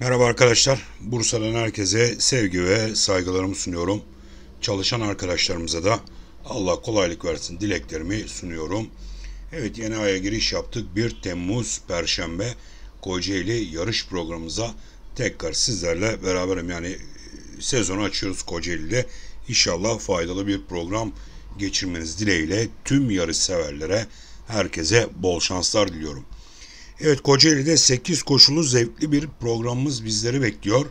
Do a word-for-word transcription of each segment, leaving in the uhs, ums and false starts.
Merhaba arkadaşlar. Bursa'dan herkese sevgi ve saygılarımı sunuyorum. Çalışan arkadaşlarımıza da Allah kolaylık versin dileklerimi sunuyorum. Evet, yeni aya giriş yaptık. bir Temmuz Perşembe Kocaeli yarış programımıza tekrar sizlerle beraberim. Yani sezonu açıyoruz Kocaeli'de. İnşallah faydalı bir program geçirmeniz dileğiyle tüm yarış severlere herkese bol şanslar diliyorum. Evet, Kocaeli'de sekiz koşulu zevkli bir programımız bizleri bekliyor.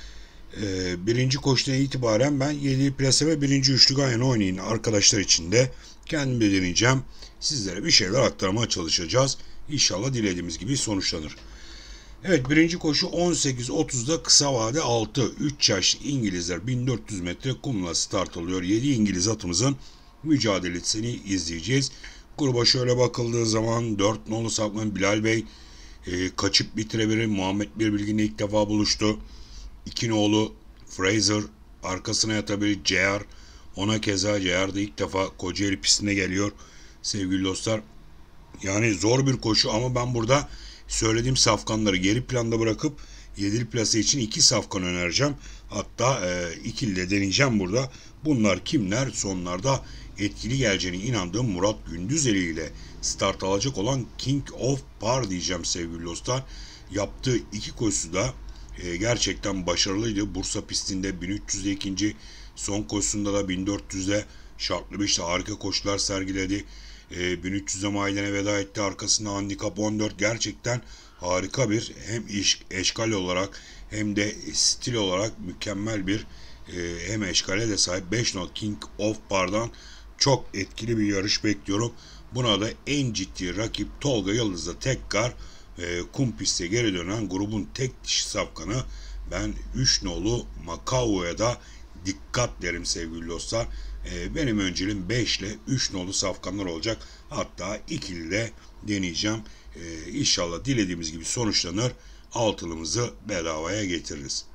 Ee, birinci koşudan itibaren ben yedi plase ve birinci üçlü ganyanı oynayın arkadaşlar için de kendim de deneyeceğim. Sizlere bir şeyler aktarmaya çalışacağız. İnşallah dilediğimiz gibi sonuçlanır. Evet, birinci koşu on sekiz otuzda kısa vade altı üç yaş İngilizler bin dört yüz metre kumla start alıyor. yedi İngiliz atımızın mücadelesini izleyeceğiz. Gruba şöyle bakıldığı zaman dört nolu sapman Bilal Bey e, kaçıp bitirebilir. Muhammed Birbilgin'le ilk defa buluştu. iki nolu Fraser arkasına yatabilir. C R ona keza C R da ilk defa Kocaeli pistine geliyor. Sevgili dostlar, yani zor bir koşu ama ben burada söylediğim safkanları geri planda bırakıp yedili plase için iki safkan önereceğim. Hatta e, ikili de deneyeceğim burada. Bunlar kimler? Sonlarda etkili geleceğine inandığım Murat Gündüzeli ile start alacak olan King of Par diyeceğim sevgili dostlar. Yaptığı iki koşusu da e, gerçekten başarılıydı. Bursa pistinde bin üç yüzde ikinci, son koşusunda da bin dört yüzde şartlı beşte harika koşular sergiledi. E, bin üç yüze mailene veda etti. Arkasında handikap on dört, gerçekten harika bir hem iş, eşkal olarak hem de stil olarak mükemmel bir e, hem eşkale de sahip beş nol King of Par'dan çok etkili bir yarış bekliyorum. Buna da en ciddi rakip Tolga Yıldız'da tekrar e, kum piste geri dönen grubun tek dişi safkanı ben üç nolu Macau'ya da dikkat derim sevgili dostlar. E, benim önceliğim beş ile üç nolu safkanlar olacak. Hatta ikili de deneyeceğim. E, inşallah dilediğimiz gibi sonuçlanır. Altılımızı bedavaya getiririz.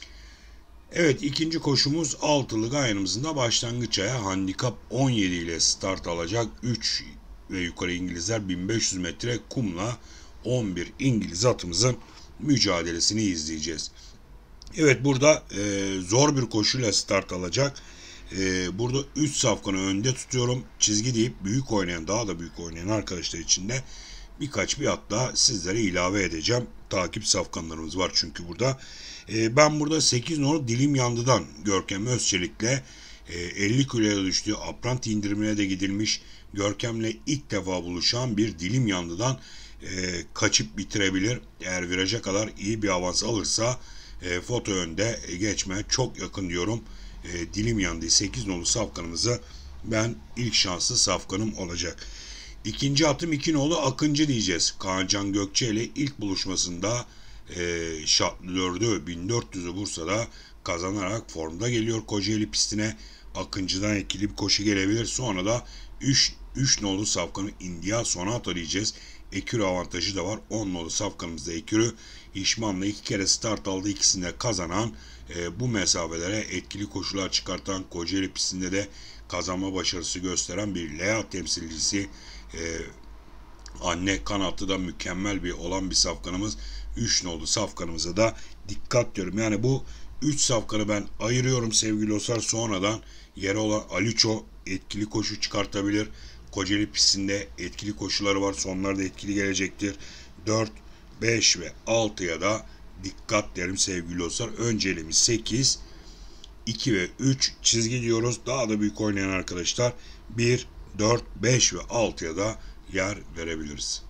Evet, ikinci koşumuz altılı ganyanımızın da başlangıç aya handikap on yedi ile start alacak. üç ve yukarı İngilizler bin beş yüz metre kumla on bir İngiliz atımızın mücadelesini izleyeceğiz. Evet, burada e, zor bir koşuyla start alacak. E, burada üç safkanı önde tutuyorum. Çizgi deyip büyük oynayan, daha da büyük oynayan arkadaşlar için de birkaç bir at daha sizlere ilave edeceğim. Takip safkanlarımız var çünkü burada. E, ben burada sekiz numaralı Dilim Yandı'dan Görkem Özçelik'le e, elli kiloya düştüğü apranti indirimine de gidilmiş. Görkem'le ilk defa buluşan bir Dilim Yandı'dan e, kaçıp bitirebilir. Eğer viraja kadar iyi bir avans alırsa e, foto önde geçme çok yakın diyorum. E, dilim yandı sekiz nolu safkanımıza ben ilk şanslı safkanım olacak. İkinci atım iki nolu Akıncı diyeceğiz. Kaancan Gökçe ile ilk buluşmasında e, şartlı dördü bin dört yüzü Bursa'da kazanarak formda geliyor Kocaeli pistine. Akıncı'dan etkili bir koşu gelebilir. Sonra da üç nolu safkanı India Sonata diyeceğiz. Ekürü avantajı da var. on nolu safkanımızda Ekürü. İşman'la iki kere start aldı. İkisinde kazanan, e, bu mesafelere etkili koşular çıkartan, Kocaeli pistinde de kazanma başarısı gösteren bir Lea temsilcisi. E, anne kanatlı da mükemmel bir olan bir safkanımız. üç nolu safkanımıza da dikkat diyorum. Yani bu üç safkanı ben ayırıyorum sevgili dostlar. Sonradan yere olan Aliço etkili koşu çıkartabilir. Kocaeli pistinde etkili koşuları var. Sonlarda etkili gelecektir. dört, beş ve altıya da dikkat derim sevgili dostlar. Önceliğimiz sekiz, iki ve üç çizgi diyoruz. Daha da büyük oynayan arkadaşlar bir, dört, beş ve altıya da yer verebiliriz.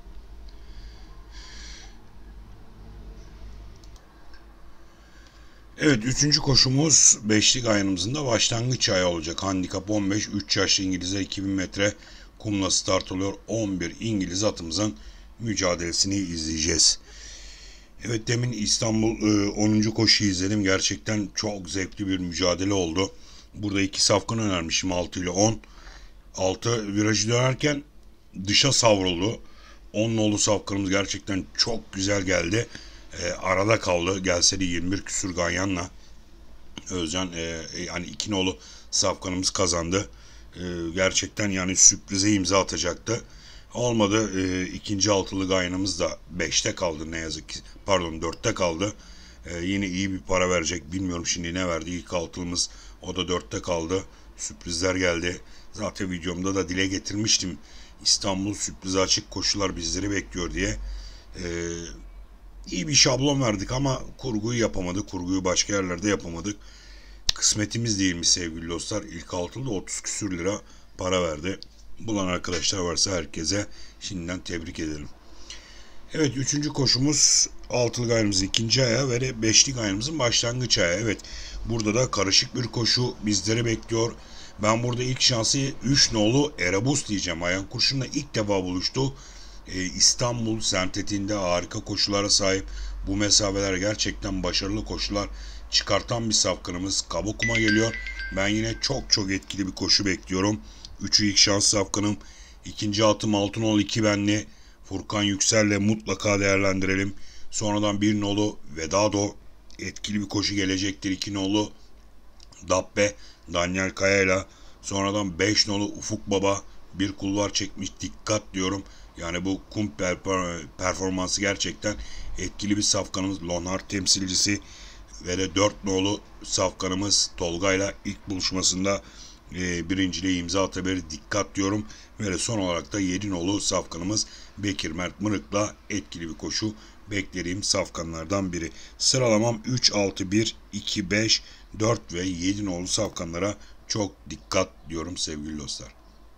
Evet, üçüncü koşumuz beşlik ayınımızın da başlangıç ayı olacak. Handikap on beş, üç yaşlı İngilizler iki bin metre kumla start oluyor. on bir İngiliz atımızın mücadelesini izleyeceğiz. Evet, demin İstanbul e, onuncu koşuyu izledim. Gerçekten çok zevkli bir mücadele oldu. Burada iki safkan önermişim, altı ile on. altı virajı dönerken dışa savruldu. on nolu safkanımız gerçekten çok güzel geldi. E, arada kaldı. Gelse de yirmi bir küsur ganyanla Özcan e, yani iki nolu safkanımız kazandı. E, gerçekten yani sürprize imza atacaktı. Olmadı. E, ikinci altılı ganyanımız da beşte kaldı ne yazık ki. Pardon, dörtte kaldı. Ee, yine iyi bir para verecek. Bilmiyorum şimdi ne verdi. İlk altılımız o da dörtte kaldı. Sürprizler geldi. Zaten videomda da dile getirmiştim. İstanbul sürprize açık, koşular bizleri bekliyor diye. Ee, iyi bir şablon verdik ama kurguyu yapamadık. Kurguyu başka yerlerde yapamadık. Kısmetimiz değil mi sevgili dostlar? İlk altıda otuz küsür lira para verdi. Bulan arkadaşlar varsa herkese şimdiden tebrik edelim. Evet, üçüncü koşumuz altılı gayrımızın ikinci ayağı ve beşli gayrımızın başlangıç ayağı. Evet, burada da karışık bir koşu bizleri bekliyor. Ben burada ilk şansı üç nolu Erebus diyeceğim. Ayhan Kurşun'la ilk defa buluştu. Ee, İstanbul sentetiğinde harika koşulara sahip. Bu mesafeler gerçekten başarılı koşular çıkartan bir safkanımız. Kabakuma geliyor. Ben yine çok çok etkili bir koşu bekliyorum. üçü ilk şans safkanım. İkinci atım Altınol iki benli. Furkan Yüksel'le mutlaka değerlendirelim. Sonradan bir nolu Vedado etkili bir koşu gelecektir. iki nolu Dabbe Daniel Kaya'yla. Sonradan beş nolu Ufuk Baba bir kulvar çekmiş, dikkat diyorum. Yani bu kum performansı gerçekten etkili bir safkanımız. Lonhart temsilcisi ve de dört nolu safkanımız Tolga'yla ilk buluşmasında e, birinciliğe imza atabilir, dikkat diyorum. Ve de son olarak da yedi nolu safkanımız Bekir Mert Mırık'la etkili bir koşu beklediğim safkanlardan biri. Sıralamam üç, altı, bir, iki, beş, dört ve yedi nolu safkanlara çok dikkat diyorum sevgili dostlar.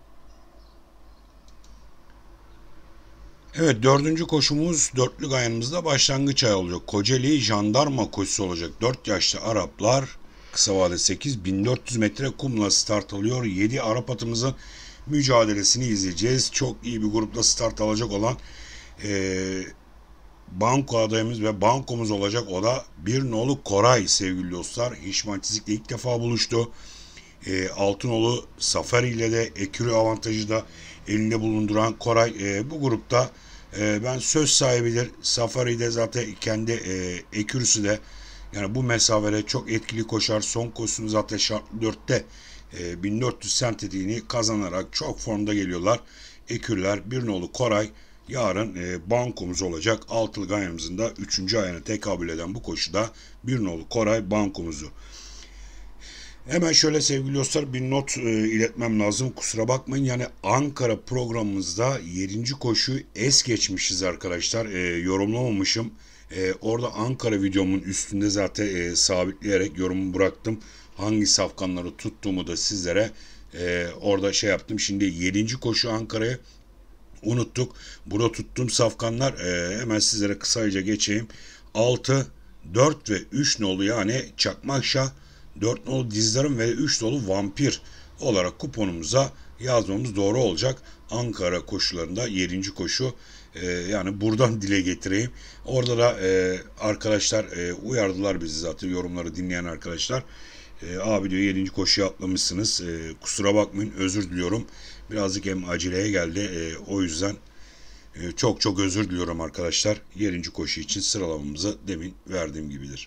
Evet, dördüncü koşumuz dörtlü gayanımızda başlangıç ayı olacak. Kocaeli jandarma koşusu olacak. dört yaşlı Araplar kısa vade sekiz bin dört yüz metre kumla start alıyor. yedi Arap atımızın mücadelesini izleyeceğiz. Çok iyi bir grupla start alacak olan ee, banko adayımız ve bankomuz olacak. O da bir nolu Koray sevgili dostlar. Hişman Çizik'le ilk defa buluştu. E, Altınoğlu Safari ile de ekürü avantajı da elinde bulunduran Koray e, bu grupta e, ben söz sahibidir. Safari'de zaten kendi e, ekürüsü de yani bu mesafede çok etkili koşar. Son koşusunu zaten şartlı dörtte e, bin dört yüz sentetiğini kazanarak çok formda geliyorlar. Ekürler bir nolu Koray yarın e, bankomuz olacak. Altılı ganyamızın da üçüncü ayağına tekabül eden bu koşuda bir nolu Koray bankomuzu. Hemen şöyle sevgili dostlar bir not e, iletmem lazım. Kusura bakmayın, yani Ankara programımızda yedinci koşuyu es geçmişiz arkadaşlar. E, yorumlamamışım. E, orada Ankara videomun üstünde zaten e, sabitleyerek yorumumu bıraktım. Hangi safkanları tuttuğumu da sizlere e, orada şey yaptım. Şimdi yedinci koşu Ankara'ya unuttuk. Burada tuttuğum safkanlar e, hemen sizlere kısaca geçeyim. altı, dört ve üç nolu yani Çakmakşah, dört nolu Dizdarım ve üç nolu Vampir olarak kuponumuza yazmamız doğru olacak. Ankara koşularında yedinci koşu e, yani buradan dile getireyim. Orada da e, arkadaşlar e, uyardılar bizi, zaten yorumları dinleyen arkadaşlar. E, abi diyor yedinci koşuya atlamışsınız. E, kusura bakmayın, özür diliyorum. Birazcık hem aceleye geldi. E, o yüzden e, çok çok özür diliyorum arkadaşlar. yedinci koşu için sıralamamızı demin verdiğim gibidir.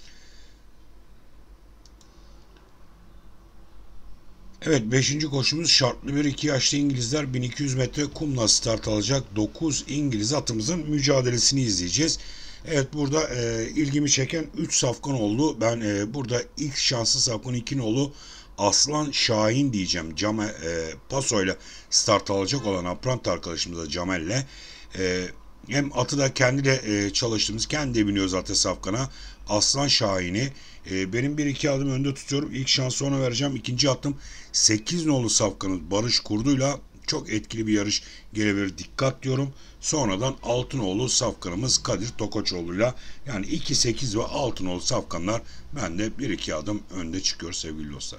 Evet, beşinci koşumuz şartlı bir iki yaşlı İngilizler bin iki yüz metre kumla start alacak. dokuz İngiliz atımızın mücadelesini izleyeceğiz. Evet, burada e, ilgimi çeken üç safkan oldu. Ben e, burada ilk şanslı safkan iki nolu Aslan Şahin diyeceğim. Came, e, Paso'yla start alacak olan Aprant arkadaşımıza Camel'le. E, hem atı da kendi de e, çalıştığımız, kendi de biniyor zaten safkana. Aslan Şahin'i e, benim bir iki adım önde tutuyorum. İlk şansı ona vereceğim. İkinci attım sekiz nolu safkanız Barış Kurdu'yla çok etkili bir yarış gelebilir, dikkat diyorum. Sonradan altı nolu safkanımız Kadir Tokoçoğlu'yla, yani iki, sekiz ve altı nolu safkanlar bende bir iki adım önde çıkıyor sevgili dostlar.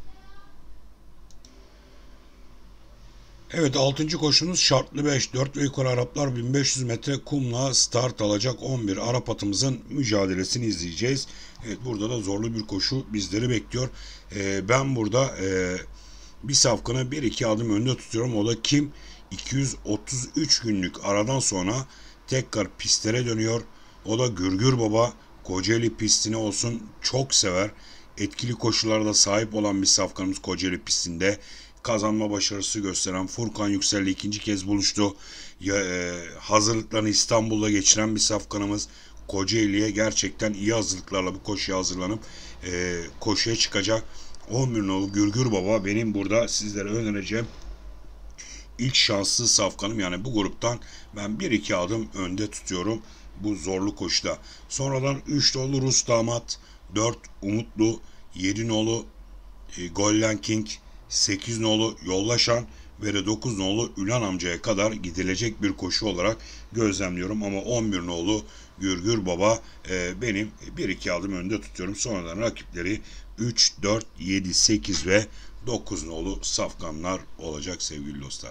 Evet, altıncı koşumuz şartlı beş, dört ve yukarı Araplar bin beş yüz metre kumla start alacak. on bir Arap atımızın mücadelesini izleyeceğiz. Evet, burada da zorlu bir koşu bizleri bekliyor. Ee, ben burada e, bir safkanı bir iki adım önde tutuyorum. O da kim? iki yüz otuz üç günlük aradan sonra tekrar pistlere dönüyor. O da Gürgür Baba. Kocaeli pistini olsun çok sever. Etkili koşularda sahip olan bir safkanımız Kocaeli pistinde. Kazanma başarısı gösteren Furkan Yüksel'le ikinci kez buluştu. Ya, e, hazırlıklarını İstanbul'da geçiren bir safkanımız. Kocaeli'ye gerçekten iyi hazırlıklarla bu koşuya hazırlanıp e, koşuya çıkacak. on bir nolu Gürgür Baba benim burada sizlere önereceğim ilk şanslı safkanım. Yani bu gruptan ben bir iki adım önde tutuyorum bu zorlu koşuda. Sonradan üç nolu Rus Damat, dört Umutlu, yedi nolu e, Golden King, sekiz nolu Yollaşan ve de dokuz nolu Ülan amcaya kadar gidilecek bir koşu olarak gözlemliyorum. Ama on bir nolu Gürgür Baba e, benim bir iki adım önde tutuyorum. Sonradan rakipleri üç, dört, yedi, sekiz ve dokuz nolu safkanlar olacak sevgili dostlar.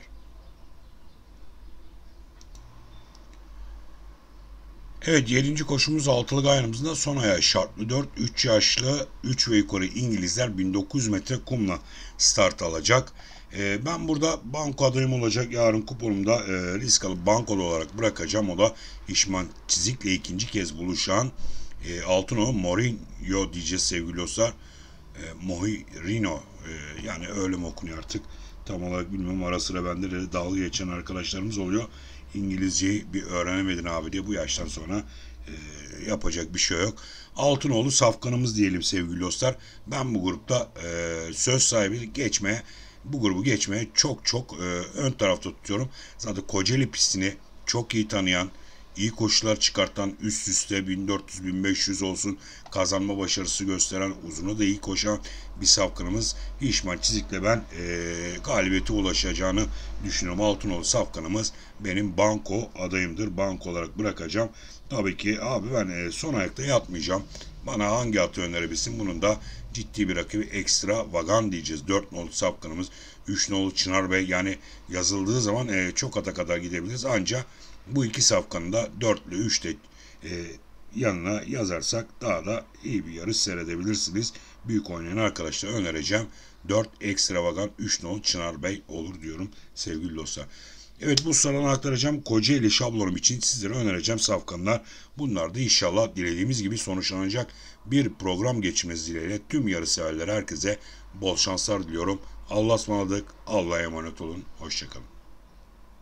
Evet, yedinci koşumuz altılı gayanımızın da son ayağı şartlı dört, üç yaşlı üç ve yukarı İngilizler bin dokuz yüz metre kumla start alacak. Ee, ben burada banko adayım olacak. Yarın kuponumda e, risk alıp bankolu olarak bırakacağım. O da İşman Çizik'le ikinci kez buluşan e, Altınoluk Mourinho diyeceğiz sevgili dostlar. E, Mourinho e, yani öyle mi okunuyor artık? Tam olarak bilmiyorum. Ara sıra bende de dalga geçen arkadaşlarımız oluyor. İngilizceyi bir öğrenemedin abi diye. Bu yaştan sonra e, yapacak bir şey yok. Altınoğlu safkanımız diyelim sevgili dostlar. Ben bu grupta e, söz sahibi geçmeye, bu grubu geçmeye çok çok e, ön tarafta tutuyorum. Zaten Kocaeli pistini çok iyi tanıyan, iyi koşular çıkartan, üst üste bin dört yüz bin beş yüz olsun kazanma başarısı gösteren, uzunu da iyi koşan bir safkanımız. İşman Çizik'le ben e, galibiyete ulaşacağını düşünüyorum. Altınoğlu safkanımız benim banko adayımdır. Banko olarak bırakacağım. Tabii ki abi ben e, son ayakta yatmayacağım. Bana hangi atı önerebilsin? Bunun da ciddi bir rakibi Ekstra Vagan diyeceğiz. dört nolu safkanımız. üç nolu Çınar Bey, yani yazıldığı zaman e, çok ata kadar gidebiliriz. Ancak bu iki safkanın da dörtlü üçte e, yanına yazarsak daha da iyi bir yarış seyredebilirsiniz. Büyük oynayan arkadaşlar önereceğim. dört Ekstravagan, üç nolu Çınar Bey olur diyorum sevgili dostlar. Evet, bu sıradan aktaracağım Kocaeli şablonum için sizlere önereceğim safkanlar. Bunlar da inşallah dilediğimiz gibi sonuçlanacak bir program geçmesi dileğiyle tüm yarış severlere herkese bol şanslar diliyorum. Allah'a ısmarladık. Allah'a emanet olun. Hoşçakalın.